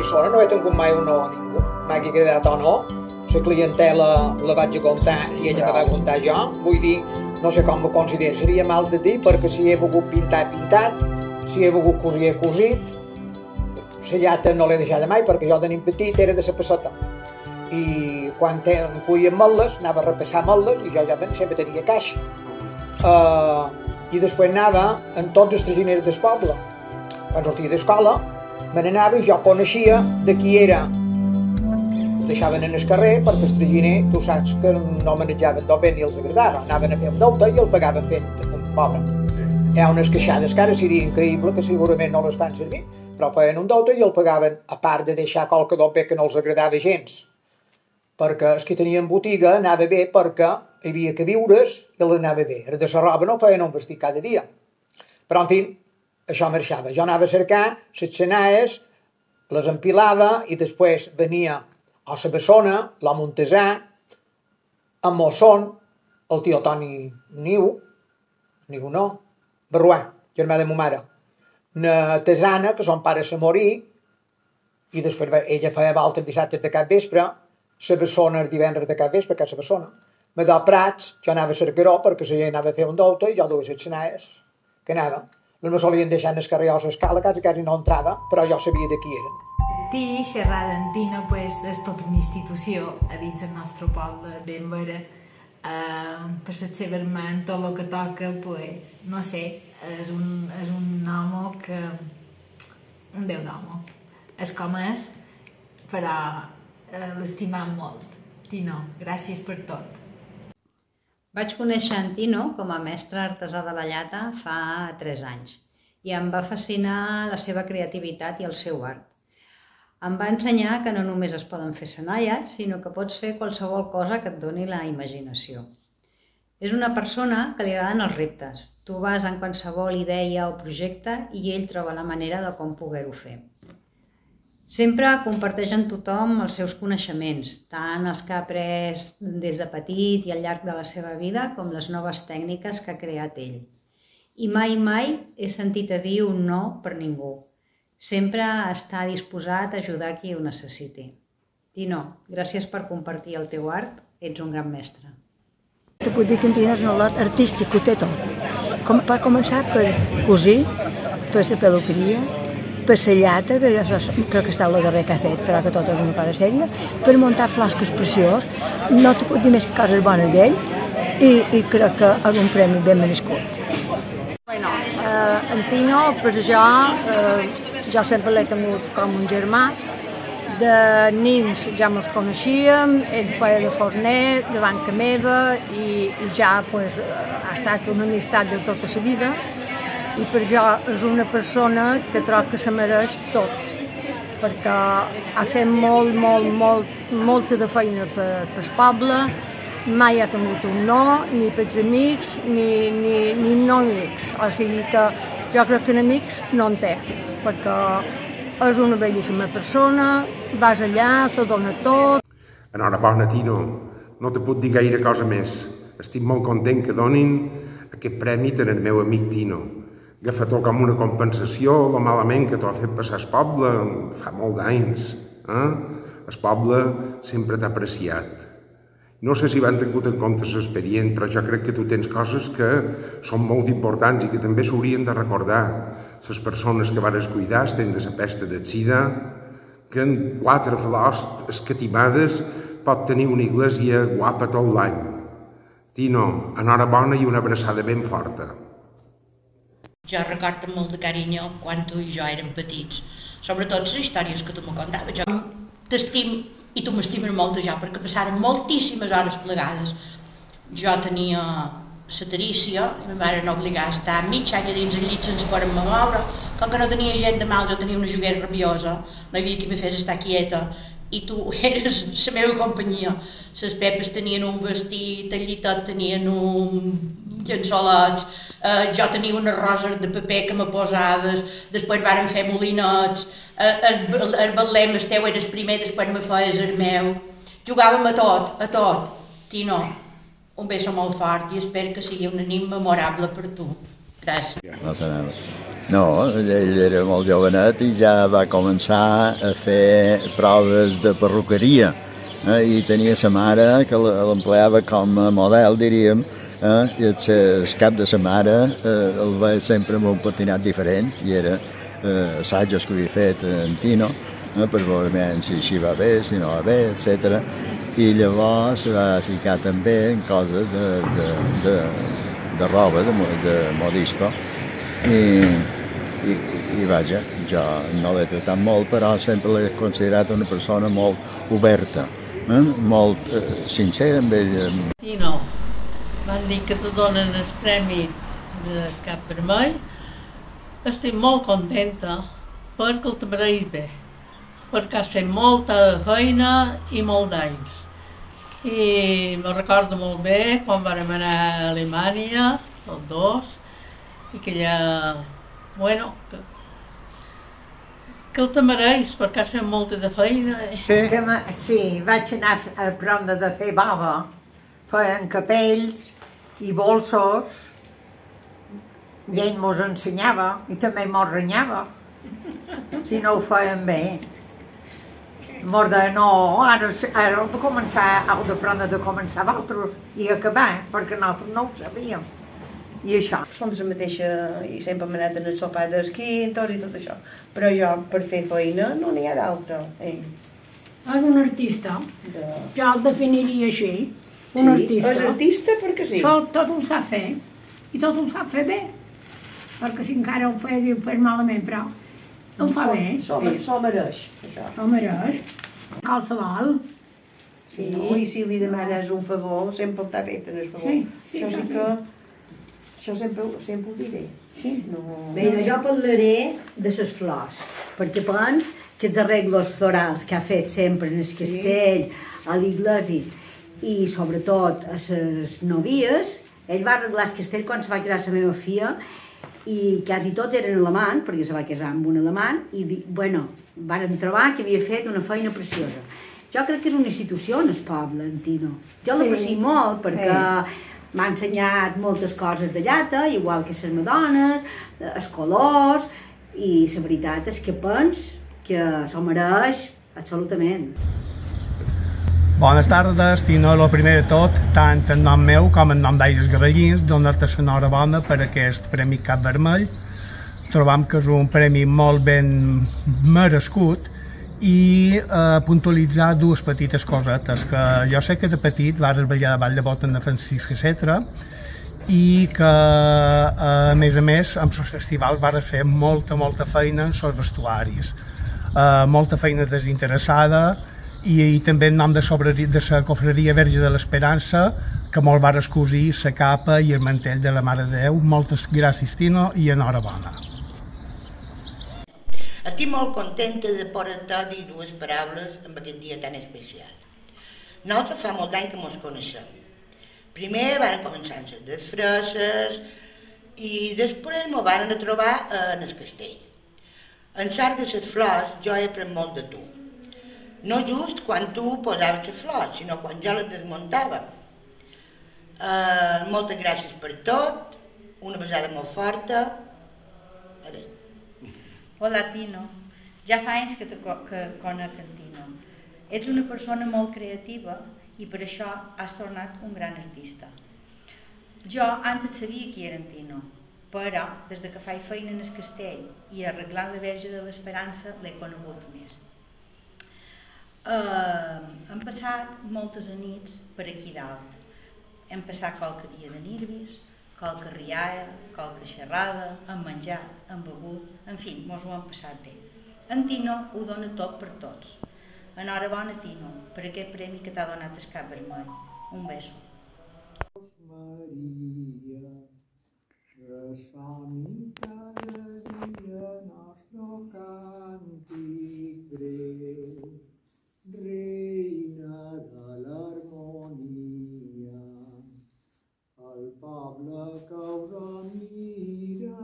persona, no he tingut mai un no a ningú, m'hagi quedat o no. La clientela la vaig comptar i ella me va comptar jo. Vull dir, no sé com ho considero, seria mal de dir, perquè si he volgut pintar, he pintat, si he volgut cosir, he cosit. La llata no l'he deixada mai, perquè jo de nen petit era de la passota. I quan em cuien motles, anava a repassar motles i jo ja sempre tenia caixa. I després anava en tots els traginers del poble. Quan sortia d'escola, me n'anava i jo coneixia de qui era. Ho deixaven en el carrer perquè el traginer, tu saps que no manejaven del bé ni els agradava. Anaven a fer un deute i el pagaven fent un pobre. Hi ha unes queixades que ara seria increïble, que segurament no les fan servir, però feien un deute i el pagaven, a part de deixar qualque del bé que no els agradava gens. Perquè els que tenien botiga anava bé perquè hi havia que viure's i els anava bé. Els de la roba no feien un vestit cada dia. Però, en fi, això marxava. Jo anava a cercar les senaes, les empilava i després venia a la Bessona, la Montesà, a Mosson, el tio Toni Niu no, Barruà, germà de ma mare, na Tesana, que son pare se morí, i després ella feia voltes dissabtes de cap vespre, la Bessona el divendres de cap vespre, que és la Bessona. Me de Prats, jo anava a cercar-ho perquè la gent anava a fer un deute i jo duia les senaes que anava. No me solien deixar en el carrer o l'escala, quasi no entrava, però jo sabia de qui eren. Ti, xerrar d'en Tino, és tota una institució a dins del nostre poble, ben vera. Per les seves mans, tot el que toca, no sé, és un home que... un déu d'home. És com és, però l'estimam molt. Tino, gràcies per tot. Vaig conèixer en Tino com a mestre artesà de la llata fa 3 anys i em va fascinar la seva creativitat i el seu art. Em va ensenyar que no només es poden fer senalles, sinó que pots fer qualsevol cosa que et doni la imaginació. És una persona que li agraden els reptes. Tu vas en qualsevol idea o projecte i ell troba la manera de com poder-ho fer. Sempre comparteix amb tothom els seus coneixements, tant els que ha après des de petit i al llarg de la seva vida com les noves tècniques que ha creat ell. I mai he sentit a dir un no per ningú. Sempre està disposat a ajudar qui ho necessiti. Tino, gràcies per compartir el teu art, ets un gran mestre. Te puc dir que en Tino és un lot artístic, ho té tot. Va començar per cosir, per la peluqueria, per la llata, que crec que està el darrer que ha fet, però que tot és una cosa sèria, per muntar flasques preciós, no te puc dir més que coses bones d'ell, i crec que és un premi ben merescut. En Tino, per jo sempre l'he tingut com un germà. De nins ja ens coneixíem, ell feia de forner, de banca meva, i ja ha estat una amistat de tota la vida. I per jo és una persona que trobo que se mereix tot, perquè ha fet molta de feina pel poble, mai ha tingut un no, ni pels amics, ni no amics. O sigui que jo crec que enemics no en té, perquè és una bellíssima persona, vas allà, te dona tot. Enhorabona, Tino, no te puc dir gaire cosa més. Estic molt content que donin aquest premi al meu amic Tino. Agafa-t'ho com una compensació, lo malament que t'ho ha fet passar el poble fa molt d'anys. El poble sempre t'ha apreciat. No sé si van tingut en compte l'expedient, però jo crec que tu tens coses que són molt importants i que també s'haurien de recordar. Les persones que van cuidar estan de la pesta del sida, que en 4 flors escatimades pot tenir una església guapa tot l'any. Tino, enhorabona i una abraçada ben forta. Jo recordo molt de carinyo quan tu i jo érem petits, sobretot les històries que tu me contaves. Jo t'estim i tu m'estimes molt a jo, perquè passaren moltíssimes hores plegades. Jo tenia la tarícia i ma mare no obligava a estar mig any a dins el llit sense poder-me moure. Com que no tenia gent de mal, jo tenia una joguera rabiosa, no hi havia qui me fes estar quieta, i tu eres la meva companyia. Les Pepes tenien un vestit, el llitot tenien un llençolets, jo tenia unes roses de paper que me posaves, després vàrem fer molinets, el batlem el teu era el primer, després me feies el meu. Jugàvem a tot. Tino, un beso molt fort i espero que sigui una nit memorable per tu. Gràcies. No, ell era molt jovenet i ja va començar a fer proves de perruqueria. I tenia sa mare que l'empleava com a model, diríem, i el cap de sa mare el veia sempre amb un patinat diferent, i era assajos que havia fet en Tino, per veure si així va bé, si no va bé, etc. I llavors va ficar també en coses de roba, de modista, i vaja, jo no l'he tratat molt, però sempre l'he considerat una persona molt oberta, molt sincera amb ell. Tino, van dir que te donen el premi de Cap Vermell. Estic molt contenta perquè el te mereix bé, perquè has fet molta feina i molt d'anys. I me recordo molt bé quan vam anar a Alemanya, els dos, i que ja, bueno, que el te mereix perquè has fet molta de feina. Sí, vaig anar a aprendre de fer bava, feien capells i bolsos, i ell mos ensenyava i també mos renyava si no ho feien bé. Mos deia, no, ara heu de començar, heu d'aprendre de començar vosaltres i acabar, perquè nosaltres no ho sabíem. I això. Som la mateixa i sempre hem anat en el sopar d'esquintos i tot això, però jo per fer feina no n'hi ha d'altra. És un artista, jo el definiria així, un artista. És artista perquè sí. Tot ho sap fer, i tot ho sap fer bé. Perquè si encara ho fes malament, però ho fa bé. S'ho mereix, això. S'ho mereix. Qualsevol. Sí. No, i si li demanes un favor, sempre està fet en el favor. Sí, això sí que... Això sempre ho diré. Sí. Bé, jo parlaré de les flors, perquè pens que els arreglos florals que ha fet sempre en el castell, a l'església i sobretot a les novies, ell va arreglar el castell quan se va casar la meva filla i quasi tots eren alemans, perquè se va casar amb un alemany, i bueno, varen trobar que havia fet una feina preciosa. Jo crec que és una institució en el poble, en Tino. Jo l'aprecio molt perquè m'ha ensenyat moltes coses de llata, igual que les madones, els colors, i la veritat és que penso que s'ho mereix absolutament. Bones tardes, Tino, el primer de tot, tant en nom meu com en nom d'Aires Gavellins, donar-te l'enhorabona per aquest Premi Cap Vermell. Trobam que és un premi molt ben merescut i puntualitzar dues petites cosetes, que jo sé que de petit vas ballar de Vall de Boten de Francisc Cetra i que, a més, amb els festivals vas fer molta feina en els vestuaris, molta feina desinteressada, i també en nom de la Cofreria Verge de l'Esperança, que molt va cosir la capa i el mantell de la Mare de Déu. Moltes gràcies, Tino, i enhorabona. Estic molt contenta de poder-te dir dues paraules en aquest dia tan especial. Nosaltres fa molt d'any que ens coneixem. Primer van començar les desfresses i després ens van trobar en el castell. En l'art de les flors jo he après molt de tu. No just quan tu posaves les flors, sinó quan jo les desmuntava. Moltes gràcies per tot, una besada molt forta. Adéu. Hola, Tino. Ja fa anys que conec en Tino. Ets una persona molt creativa i per això has tornat un gran artista. Jo antes sabia qui era en Tino, però des que faig feina en el castell i arreglant la Verge de l'Esperança l'he conegut més. Hem passat moltes nits per aquí dalt. Hem passat qualque dia de nervis, qualque rialla, qualque xerrada, hem menjat, hem begut, en fi, mos ho hem passat bé. En Tino ho dona tot per tots. Enhorabona, Tino, per aquest premi que t'ha donat el Cap Vermell. Un beso. Reina de l'harmonia, el poble que us mira,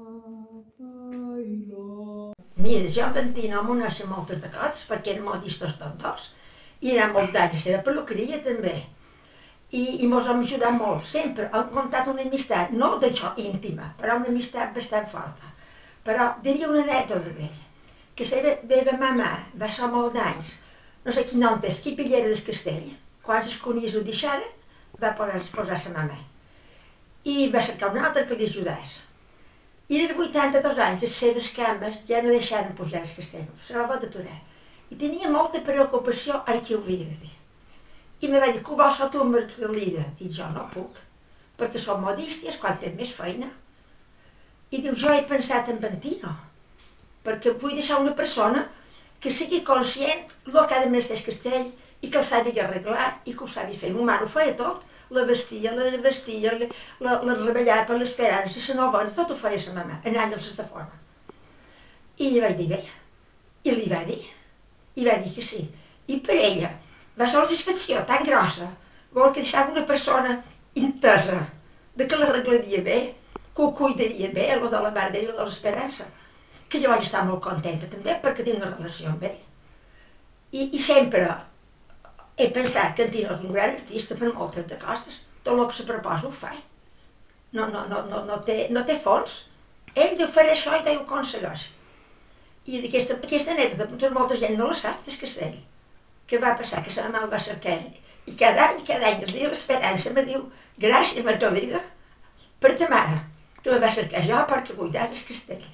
Mira, jo amb en Tino m'ho coneixem moltes de coses, perquè érem modistes tots dos, i era molt d'anys, era peluqueria també, i mos hem ajudat molt, sempre hem contat una amistat, no d'això íntima, però una amistat bastant forta, Però diria una anècdota d'ell, que la meva mamà va ser molt d'anys, no sé quin nom té, esquipillera del castell. Quan els conies ho deixaren, va posar sa mamà. I va cercar un altre que li ajudés. I als 82 anys, les seves cames ja no deixaren pujar al castell, se la va aturar. I tenia molta preocupació ara què ho havia de dir. I me va dir, que vols ser tu Margalida? Dic, jo no puc, perquè som modistes, quan tens més feina. I diu, jo he pensat en Tino, perquè vull deixar una persona que sigui conscient del que ha de menester el castell i que el sàpiga arreglar i que ho sàpiga fer. Ma mare ho feia tot, la vestia, la rebellava per l'esperança, la novena, tot ho feia sa mamà, anant-los de forma. I li vaig dir, bé, i li va dir que sí. I per ella va ser una satisfacció tan grossa, vol que deixava una persona intesa, que l'arreglaria bé, que ho cuidaria bé, el de la mare d'ell, el de l'esperança, que jo vaig estar molt contenta també perquè tinc una relació amb ell. I sempre he pensat que en Tino és un gran artista per moltes de coses, tot el que se proposa ho fa. No té fons. Ell deu fer això i deu aconsegueix. I aquesta anècdota, molta gent no la sap, del castell. Què va passar? Que sa mama el va cercar ell. I cada any, el dia de l'esperança, me diu, gràcies, Margalida, per ta mare, que me va cercar jo perquè cuidàs el castell.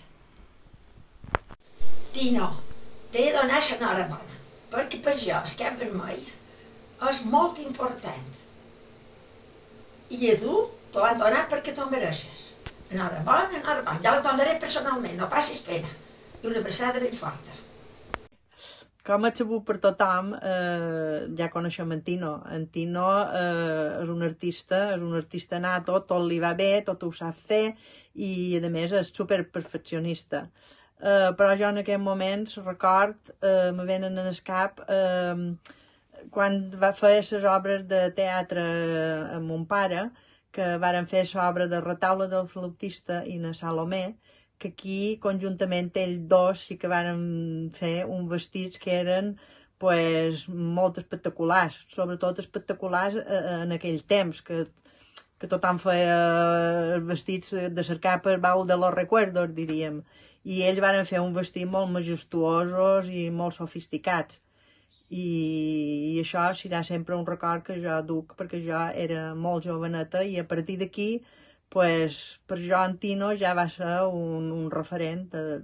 Tino, t'he de donar l'enhorabona, perquè per jo el Cap Vermell és molt important. I a tu t'ho van donar perquè t'ho mereixes. Enhorabona, enhorabona. Ja la donaré personalment, no passis pena. I una abraçada ben forta. Com és sabut per tothom, ja coneixem en Tino. En Tino és un artista nato, tot li va bé, tot ho sap fer i a més és superperfeccionista. Però jo en aquells moments, record, me venen en el cap quan va fer les obres de teatre amb mon pare, que varen fer l'obra de Retaule del flautista i na Salomé, que aquí conjuntament ells dos sí que varen fer uns vestits que eren molt espectaculars, sobretot espectaculars en aquell temps, que tothom feia els vestits de cercar per baúl de los recuerdos, diríem. I ells van fer un vestit molt majestuosos i molt sofisticats. I això serà sempre un record que jo duc, perquè jo era molt joveneta i a partir d'aquí, per jo en Tino ja va ser un referent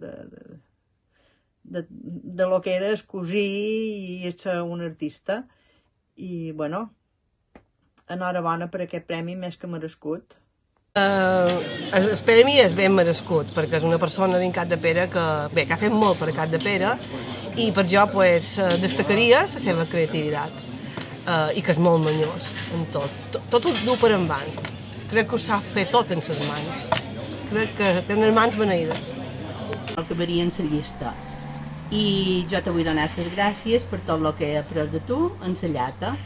de lo que era el cosí i ser un artista. I, bueno, enhorabona per aquest premi més que merescut. El premi és ben merescut, perquè és una persona dins Capdepera que ha fet molt per Capdepera i per jo destacaria la seva creativitat i que és molt manyós en tot. Tot ho du per endavant. Crec que ho sap fer tot en les mans. Crec que té unes mans beneïdes. El que varia en la llista. I jo te vull donar les gràcies per tot el que he après de tu en la llata.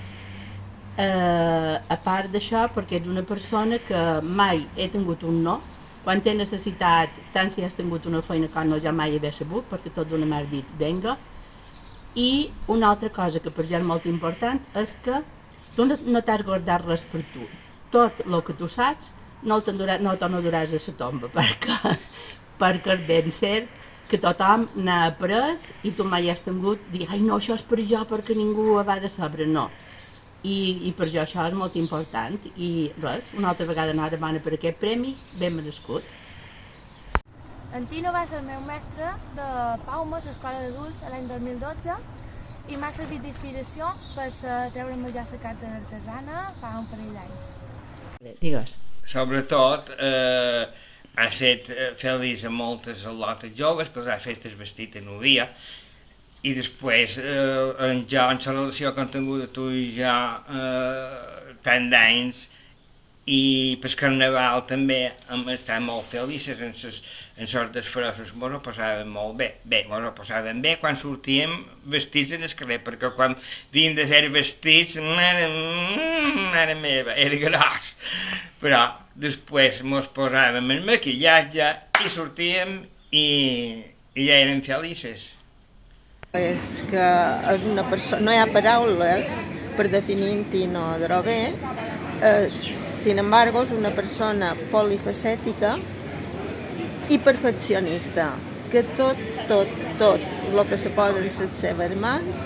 A part d'això, perquè ets una persona que mai he tingut un no. Quan he necessitat, tant si has tingut una feina com no, ja mai he sabut, perquè tot d'una m'has dit, venga. I una altra cosa que per jo és molt important és que tu no t'has guardat res per tu. Tot el que tu saps no te'n duràs a la tomba, perquè és ben cert que tothom n'ha après i tu mai has tingut dir, ai no, això és per jo perquè ningú ho va de saber, no. I per jo això és molt important i res, una altra vegada enhorabona per aquest premi, ben merescut. En Tino va ser el meu mestre de Paumes, a l'escola d'adults, l'any 2012 i m'ha servit d'inspiració per treure'm ja la carta d'artesana fa un parell d'anys. Digues. Sobretot, has fet feliç a moltes al·lotes joves, que els has fet el vestit de novia, i després, jo en la relació que han tingut a tu ja tant d'anys, i pel carnaval també hem estat molt felices en els disfressos, mos ho passàvem molt bé. Bé, mos ho passàvem bé quan sortíem vestits en el carrer, perquè quan havíem de fer vestits, mare meva, era gros. Però després mos posàvem el maquillatge i sortíem i ja érem felices. És que és una persona, no hi ha paraules per definir en Tino Adrover. Sin embargo, és una persona polifacètica i perfeccionista, que tot el que se posa en les seves mans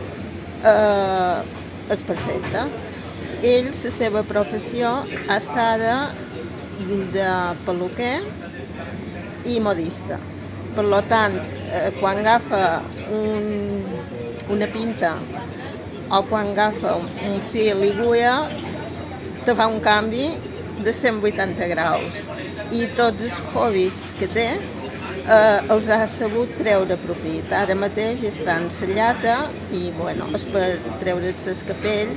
és perfecte. Ell, la seva professió ha estat de peluquer i modista. Per tant, quan agafa una pinta o quan agafa un fil i agulla, te fa un canvi de 180 graus. I tots els hobbies que té els ha sabut treure profit. Ara mateix està en la llata i és per treure's el capell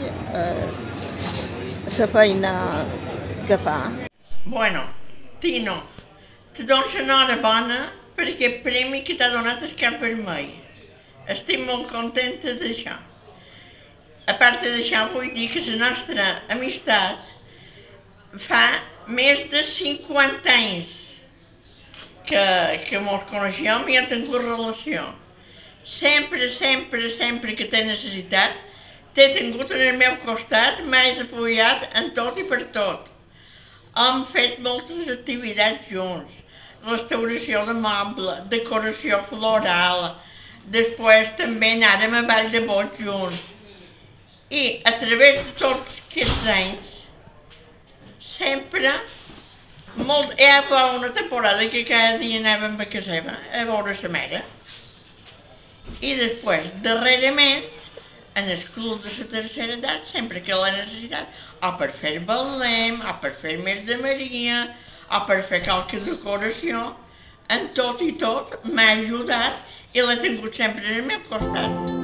la feina que fa. Bueno, Tino, te dono l'enhorabona per aquest premi que t'ha donat el Cap Vermell. Estic molt contenta d'això. A part d'això, vull dir que la nostra amistat fa més de 50 anys que ens coneixem i hem tingut relació. Sempre que t'he necessitat, t'he tingut en el meu costat, m'has apoyat en tot i per tot. Hem fet moltes activitats junts, restauració de moble, decoració floral, després també anàrem a Vall de Boig junts. I a través de tots aquests anys, sempre, hi havia una temporada que cada dia anàvem a casa seva a veure la mare. I després, darrerament, en el club de la tercera edat, sempre que l'he necessitat, o per fer Betlem, o per fer Més de Maria, o per fer qualque decoració, en tot i tot m'ha ajudat i l'he tingut sempre al meu costat.